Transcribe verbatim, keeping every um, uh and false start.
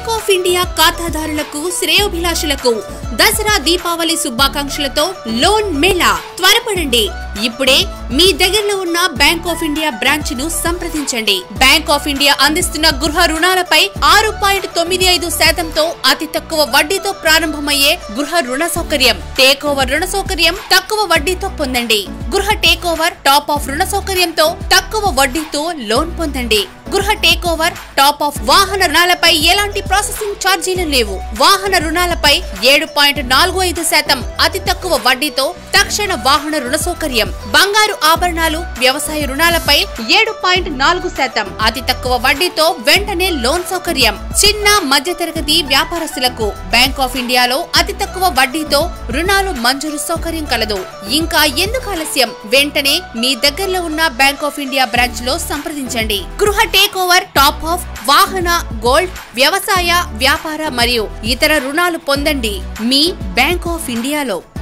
Bank of India ఖాతాదారులకు శ్రేయోభిలాషులకు దసరా దీపావళి శుభాకాంక్షలతో లోన్ మేళా త్వరపడండి. ఇప్పుడే మీ దగ్గరలో ఉన్న బ్యాంక్ ఆఫ్ ఇండియా బ్రాంచ్ ను సంప్రదించండి. బ్యాంక్ ఆఫ్ ఇండియా అందిస్తున్న గృహ రుణాలపై ఆరు పాయింట్ తొమ్మిది ఐదు శాతంతో అతి తక్కువ వడ్డీతో ప్రారంభమయ్యే గృహ రుణ సౌకర్యం, టేక్ ఓవర్ రుణ సౌకర్యం తక్కువ వడ్డీతో పొందండి. గృహ టేక్ ఓవర్ టాప్ ఆఫ్ రుణ సౌకర్యంతో తక్కువ వడ్డీతో లోన్ పొందండి. గృహ టేక్ ఓవర్ టాప్ ఆఫ్ వాహన రుణాలపై ఎలాంటి ప్రాసెసింగ్ ఛార్జీలు లేవు. వాహన రుణాలపై ఏడు పాయింట్ నాలుగు ఐదు శాతం అతి తక్కువ వడ్డీతో తక్షణ వాహన రుణ సౌకర్యం. బంగారు ఆభరణాలు, వ్యవసాయ రుణాలపై ఏడు పాయింట్ నాలుగు శాతం అతి తక్కువ వడ్డీతో వెంటనే లోన్ సౌకర్యం. చిన్న మధ్యతరగతి వ్యాపారస్తులకు బ్యాంక్ ఆఫ్ ఇండియాలో అతి తక్కువ వడ్డీతో రుణాలు మంజూరు సౌకర్యం కలదు. ఇంకా ఎందుకు ఆలస్యం? వెంటనే మీ దగ్గరలో ఉన్న బ్యాంక్ ఆఫ్ ఇండియా బ్రాంచ్ లో సంప్రదించండి. గృహ టేక్ ఓవర్ టాప్ ఆఫ్ వాహన, గోల్డ్, వ్యవసాయ, వ్యాపార మరియు ఇతర రుణాలు పొందండి మీ బ్యాంక్ ఆఫ్ ఇండియాలో.